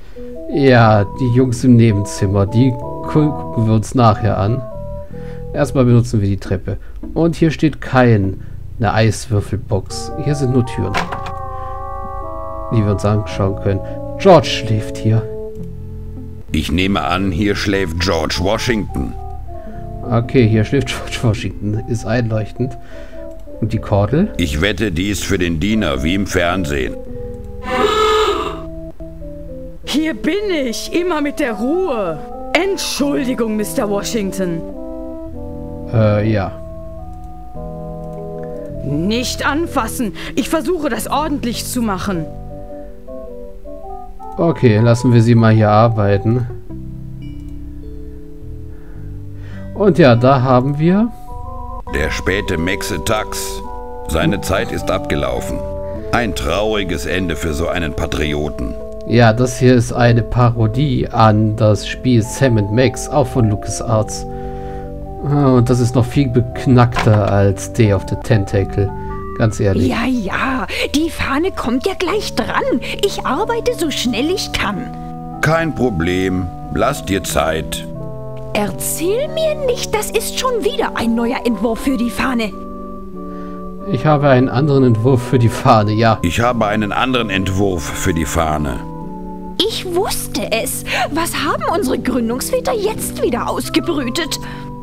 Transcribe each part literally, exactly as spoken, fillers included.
Ja, die Jungs im Nebenzimmer, die gucken wir uns nachher an. Erstmal benutzen wir die Treppe. Und hier steht kein eine Eiswürfelbox. Hier sind nur Türen, die wir uns anschauen können. George schläft hier. Ich nehme an, hier schläft George Washington. Okay, hier schläft George Washington. Ist einleuchtend. Und die Kordel? Ich wette, die ist für den Diener, wie im Fernsehen. Hier bin ich, immer mit der Ruhe. Entschuldigung, Mister Washington. Äh, ja. Nicht anfassen. Ich versuche, das ordentlich zu machen. Okay, lassen wir sie mal hier arbeiten. Und ja, da haben wir... Der späte Mexe Tax. Seine Zeit ist abgelaufen. Ein trauriges Ende für so einen Patrioten. Ja, das hier ist eine Parodie an das Spiel Sam and Max, auch von LucasArts. Und das ist noch viel beknackter als Day of the Tentacle. Ganz ehrlich. Ja, ja, die Fahne kommt ja gleich dran. Ich arbeite so schnell ich kann. Kein Problem. Lass dir Zeit. Erzähl mir nicht, das ist schon wieder ein neuer Entwurf für die Fahne. Ich habe einen anderen Entwurf für die Fahne, ja. Ich habe einen anderen Entwurf für die Fahne. Ich wusste es. Was haben unsere Gründungsväter jetzt wieder ausgebrütet?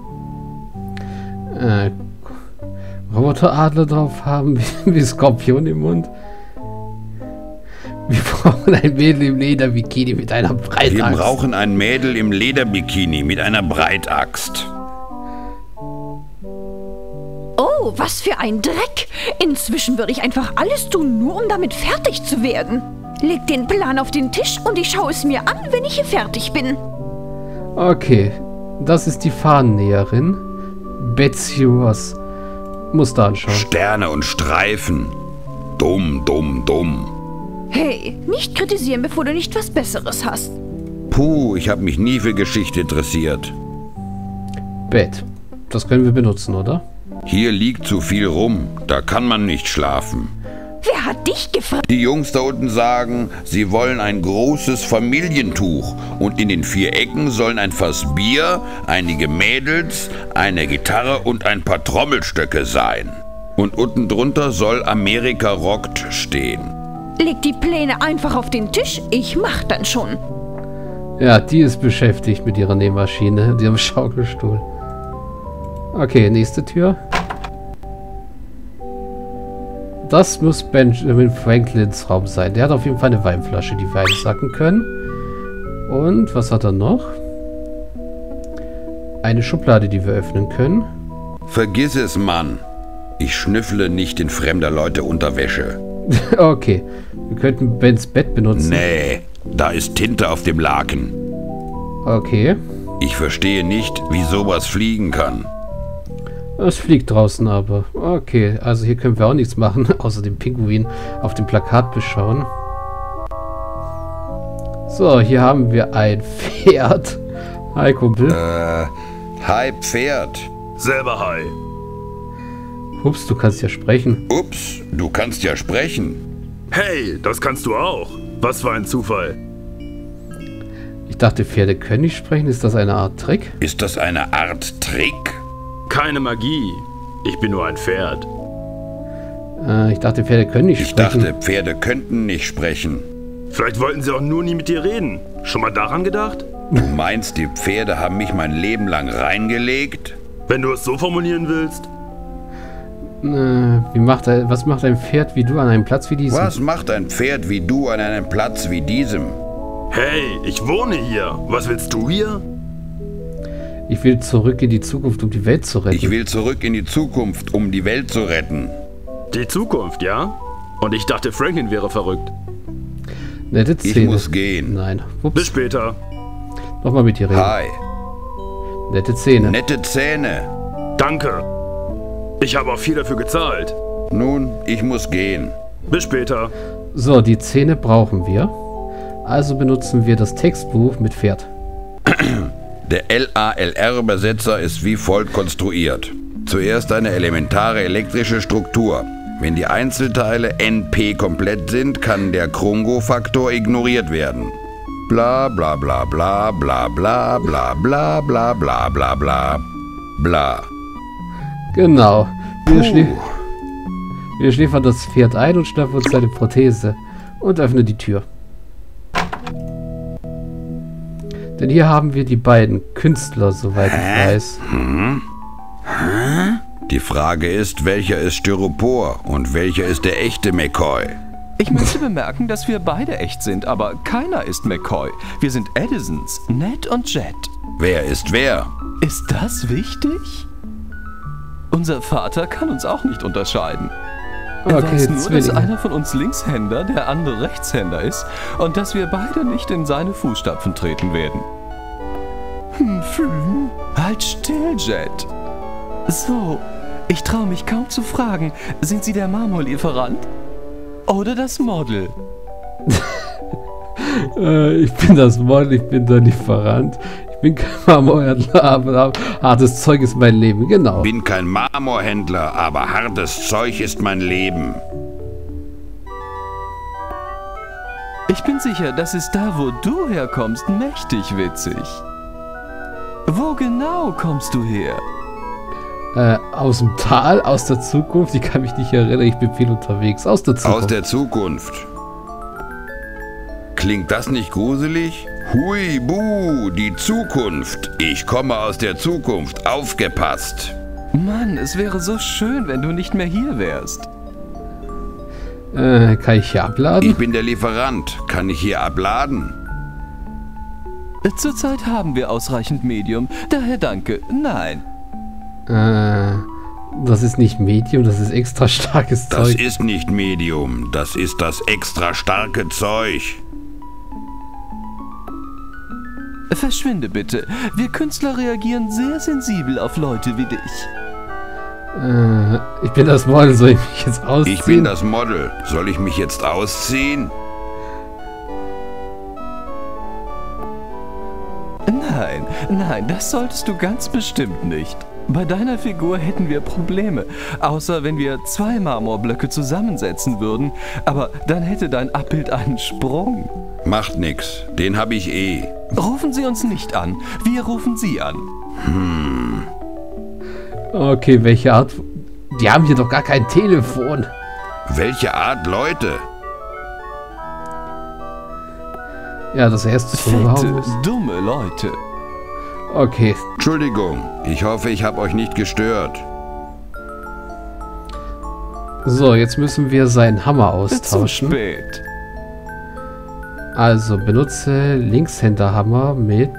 Äh, Roboteradler drauf haben, wie, wie Skorpion im Mund. Wir brauchen ein Mädel im Lederbikini mit einer Breitaxt. Wir brauchen ein Mädel im Lederbikini mit einer Breitaxt. Oh, was für ein Dreck. Inzwischen würde ich einfach alles tun, nur um damit fertig zu werden. Leg den Plan auf den Tisch und ich schaue es mir an, wenn ich hier fertig bin. Okay, das ist die Fahnennäherin. Betsy Ross. Muss da anschauen. Sterne und Streifen. Dumm, dumm, dumm. Hey, nicht kritisieren, bevor du nicht was Besseres hast. Puh, ich habe mich nie für Geschichte interessiert. Bett. Das können wir benutzen, oder? Hier liegt zu viel rum. Da kann man nicht schlafen. Wer hat dich gefragt? Die Jungs da unten sagen, sie wollen ein großes Familientuch. Und in den vier Ecken sollen ein Fass Bier, einige Mädels, eine Gitarre und ein paar Trommelstöcke sein. Und unten drunter soll Amerika rockt stehen. Leg die Pläne einfach auf den Tisch, ich mach dann schon. Ja, die ist beschäftigt mit ihrer Nähmaschine und ihrem Schaukelstuhl. Okay, nächste Tür. Das muss Benjamin Franklins Raum sein. Der hat auf jeden Fall eine Weinflasche, die wir einsacken können. Und was hat er noch? Eine Schublade, die wir öffnen können. Vergiss es, Mann. Ich schnüffle nicht in fremder Leute Unterwäsche. Okay, wir könnten Bens Bett benutzen. Nee, da ist Tinte auf dem Laken. Okay. Ich verstehe nicht, wie sowas fliegen kann. Es fliegt draußen aber. Okay, also hier können wir auch nichts machen, außer den Pinguin auf dem Plakat beschauen. So, hier haben wir ein Pferd. Hi, Kumpel. Äh, hi, Pferd. Selber hi. Ups, du kannst ja sprechen. Ups, du kannst ja sprechen. Hey, das kannst du auch. Was für ein Zufall. Ich dachte, Pferde können nicht sprechen. Ist das eine Art Trick? Ist das eine Art Trick? Keine Magie. Ich bin nur ein Pferd. Äh, ich dachte, Pferde können nicht Ich sprechen. dachte, Pferde könnten nicht sprechen. Vielleicht wollten sie auch nur nie mit dir reden. Schon mal daran gedacht? Du meinst, die Pferde haben mich mein Leben lang reingelegt? Wenn du es so formulieren willst. Äh, wie macht er, was macht ein Pferd wie du an einem Platz wie diesem? Was macht ein Pferd wie du an einem Platz wie diesem? Hey, ich wohne hier. Was willst du hier? Ich will zurück in die Zukunft, um die Welt zu retten. Ich will zurück in die Zukunft, um die Welt zu retten. Die Zukunft, ja? Und ich dachte, Franklin wäre verrückt. Nette Szene. Ich muss gehen. Nein. Ups. Bis später. Nochmal mit dir reden. Hi. Nette Szene. Nette Zähne. Danke. Ich habe auch viel dafür gezahlt. Nun, ich muss gehen. Bis später. So, die Zähne brauchen wir. Also benutzen wir das Textbuch mit Pferd. Der L A L R-Übersetzer ist wie folgt konstruiert. Zuerst eine elementare elektrische Struktur. Wenn die Einzelteile N P komplett sind, kann der Krongo-Faktor ignoriert werden. Bla bla bla bla bla bla bla bla bla bla bla bla bla. Genau. Wir, schlie wir schläfern das Pferd ein und schnappen uns seine Prothese und öffnen die Tür. Denn hier haben wir die beiden Künstler, soweit ich weiß. Hm? Hä? Die Frage ist, welcher ist Styropor und welcher ist der echte McCoy? Ich möchte bemerken, dass wir beide echt sind, aber keiner ist McCoy. Wir sind Edisons, Ned und Jet. Wer ist wer? Ist das wichtig? Unser Vater kann uns auch nicht unterscheiden. Er Okay, weiß nur, dass Zwillinge. einer von uns Linkshänder, der andere Rechtshänder ist und dass wir beide nicht in seine Fußstapfen treten werden. Hm, hm. Halt still, Jet. So, ich traue mich kaum zu fragen, sind Sie der Marmorlieferant? Oder das Model? Äh, ich bin das Model, ich bin der Lieferant. Ich bin kein Marmorhändler, aber hartes Zeug ist mein Leben, genau. Bin kein Marmorhändler, aber hartes Zeug ist mein Leben. Ich bin sicher, das ist da, wo du herkommst, mächtig witzig. Wo genau kommst du her? Äh, aus dem Tal, aus der Zukunft. Ich kann mich nicht erinnern, ich bin viel unterwegs. Aus der Zukunft. Aus der Zukunft. Klingt das nicht gruselig? Hui, buh, die Zukunft. Ich komme aus der Zukunft. Aufgepasst. Mann, es wäre so schön, wenn du nicht mehr hier wärst. Äh, kann ich hier abladen? Ich bin der Lieferant. Kann ich hier abladen? Zurzeit haben wir ausreichend Medium, daher danke, nein. Äh, das ist nicht Medium, das ist extra starkes Das Zeug. ist nicht Medium. Das ist das extra starke Zeug. Verschwinde bitte. Wir Künstler reagieren sehr sensibel auf Leute wie dich. Äh, ich bin das Model, soll ich mich jetzt ausziehen? Ich bin das Model. Soll ich mich jetzt ausziehen? Nein, nein, das solltest du ganz bestimmt nicht. Bei deiner Figur hätten wir Probleme, außer wenn wir zwei Marmorblöcke zusammensetzen würden, aber dann hätte dein Abbild einen Sprung. Macht nix. Den hab ich eh. Rufen Sie uns nicht an, wir rufen Sie an. Hm. Okay, welche Art... Die haben hier doch gar kein Telefon. Welche Art Leute? Ja, das erste Zuhause. Fette, dumme Leute. Okay, Entschuldigung. Ich hoffe, ich habe euch nicht gestört. so, jetzt müssen wir seinen Hammer Zu austauschen. spät. Also, benutze Linkshänderhammer mit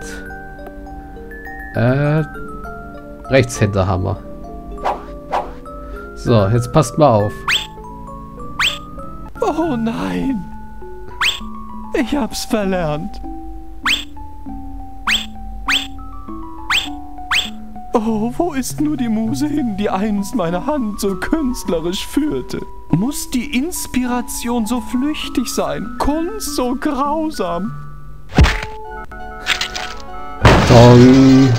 äh, Rechtshänderhammer. So, jetzt passt mal auf. Oh nein. Ich hab's verlernt. Oh, wo ist nur die Muse hin, die einst meine Hand so künstlerisch führte? Muss die Inspiration so flüchtig sein, Kunst so grausam? Dong.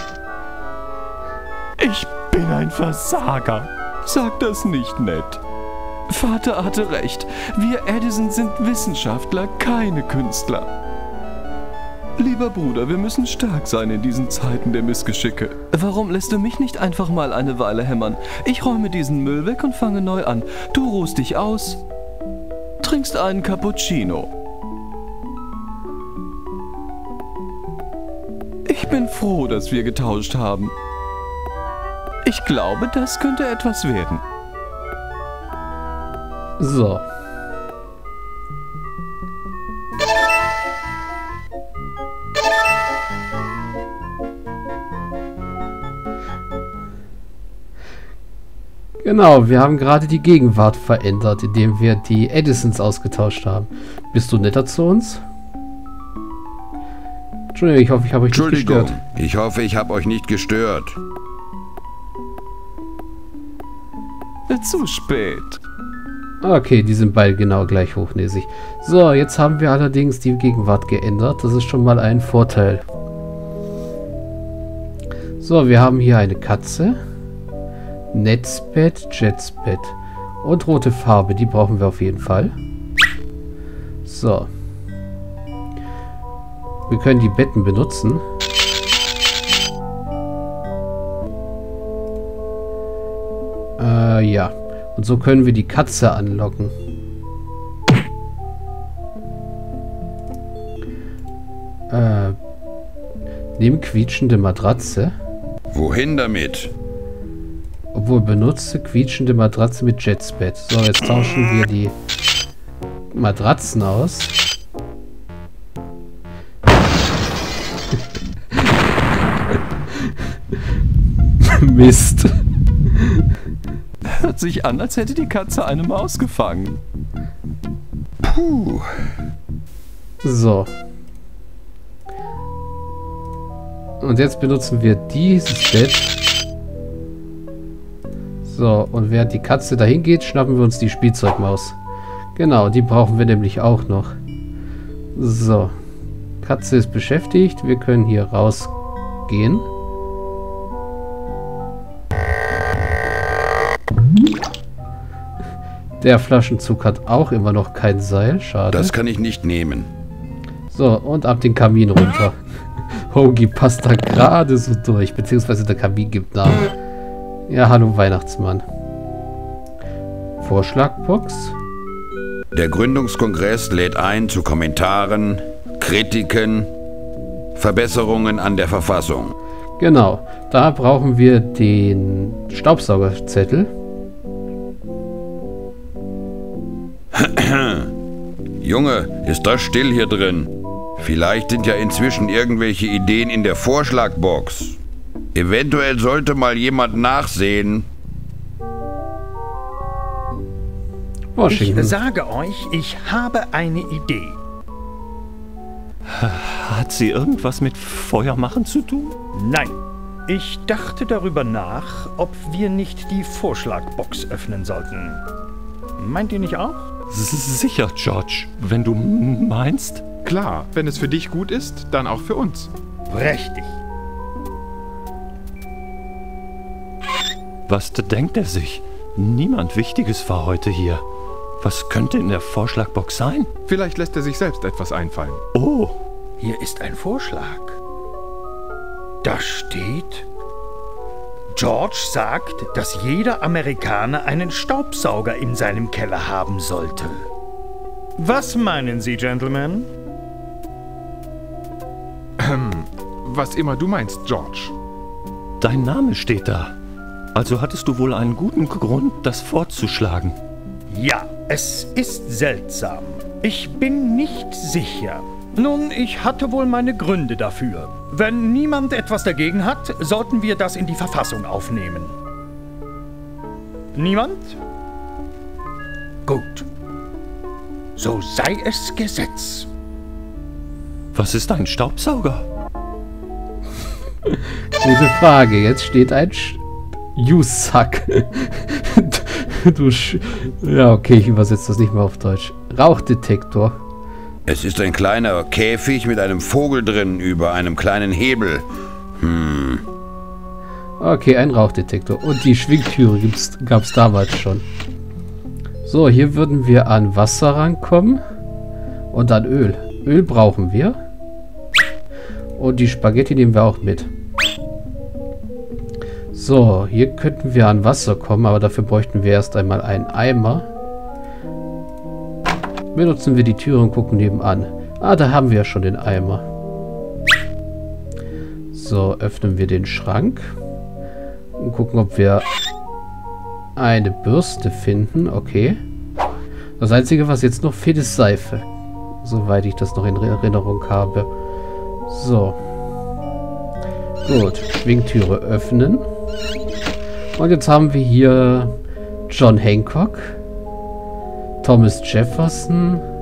Ich bin ein Versager. Sag das nicht nett. Vater hatte recht. Wir Edison sind Wissenschaftler, keine Künstler. Lieber Bruder, wir müssen stark sein in diesen Zeiten der Missgeschicke. Warum lässt du mich nicht einfach mal eine Weile hämmern? Ich räume diesen Müll weg und fange neu an. Du ruhst dich aus, trinkst einen Cappuccino. Ich bin froh, dass wir getauscht haben. Ich glaube, das könnte etwas werden. So. Genau, wir haben gerade die Gegenwart verändert, indem wir die Edisons ausgetauscht haben. Bist du netter zu uns? Entschuldigung, ich hoffe, ich habe euch nicht Entschuldigung. gestört. Ich hoffe, ich habe euch nicht gestört. Zu spät. Okay, die sind beide genau gleich hochnäsig. So, jetzt haben wir allerdings die Gegenwart geändert. Das ist schon mal ein Vorteil. So, wir haben hier eine Katze. Netzbett, Jetsbett. Und rote Farbe, die brauchen wir auf jeden Fall. So. Wir können die Betten benutzen. Äh, ja. Und so können wir die Katze anlocken. Äh, nehmen quietschende Matratze. Wohin damit? Obwohl, benutze quietschende Matratze mit Jetsbett. So, jetzt tauschen wir die Matratzen aus. Mist. Hört sich an, als hätte die Katze eine Maus gefangen. Puh. So. Und jetzt benutzen wir dieses Bett. So, und während die Katze dahin geht, schnappen wir uns die Spielzeugmaus. Genau, die brauchen wir nämlich auch noch. So. Katze ist beschäftigt. Wir können hier rausgehen. Der Flaschenzug hat auch immer noch kein Seil. Schade. Das kann ich nicht nehmen. So, und ab den Kamin runter. Hoagie passt da gerade so durch. Beziehungsweise der Kamin gibt Namen. Ja, hallo Weihnachtsmann. Vorschlagbox. Der Gründungskongress lädt ein zu Kommentaren, Kritiken, Verbesserungen an der Verfassung. Genau. Da brauchen wir den Staubsaugerzettel. Junge, ist das still hier drin? Vielleicht sind ja inzwischen irgendwelche Ideen in der Vorschlagbox. Eventuell sollte mal jemand nachsehen. Washington. Ich sage euch, ich habe eine Idee. Hat sie irgendwas mit Feuermachen zu tun? Nein, ich dachte darüber nach, ob wir nicht die Vorschlagbox öffnen sollten. Meint ihr nicht auch? S- Sicher, George. Wenn du m- meinst. Klar, wenn es für dich gut ist, dann auch für uns. Prächtig. Was denkt er sich? Niemand Wichtiges war heute hier. Was könnte in der Vorschlagbox sein? Vielleicht lässt er sich selbst etwas einfallen. Oh, Hier ist ein Vorschlag. Da steht: George sagt, dass jeder Amerikaner einen Staubsauger in seinem Keller haben sollte. Was meinen Sie, Gentlemen? Was immer du meinst, George. dein Name steht da. Also hattest du wohl einen guten Grund, das vorzuschlagen. Ja, es ist seltsam. Ich bin nicht sicher. Nun, ich hatte wohl meine Gründe dafür. Wenn niemand etwas dagegen hat, sollten wir das in die Verfassung aufnehmen. Niemand? Gut. So sei es Gesetz. Was ist ein Staubsauger? Gute Frage. Jetzt steht ein Sch You suck. Du Sch Ja, okay, ich übersetze das nicht mehr auf Deutsch. Rauchdetektor. Es ist ein kleiner Käfig mit einem Vogel drin über einem kleinen Hebel. Hm. Okay, ein Rauchdetektor. Und die Schwingtüre gab es damals schon. So, hier würden wir an Wasser rankommen. Und an Öl. Öl brauchen wir. Und die Spaghetti nehmen wir auch mit. So, hier könnten wir an Wasser kommen, aber dafür bräuchten wir erst einmal einen Eimer. Benutzen wir die Türe und gucken nebenan. Ah, da haben wir ja schon den Eimer. So, öffnen wir den Schrank. Und gucken, ob wir eine Bürste finden. Okay. Das Einzige, was jetzt noch fehlt, ist Seife. Soweit ich das noch in Erinnerung habe. So. Gut, Schwingtüre öffnen. Und jetzt haben wir hier John Hancock, Thomas Jefferson,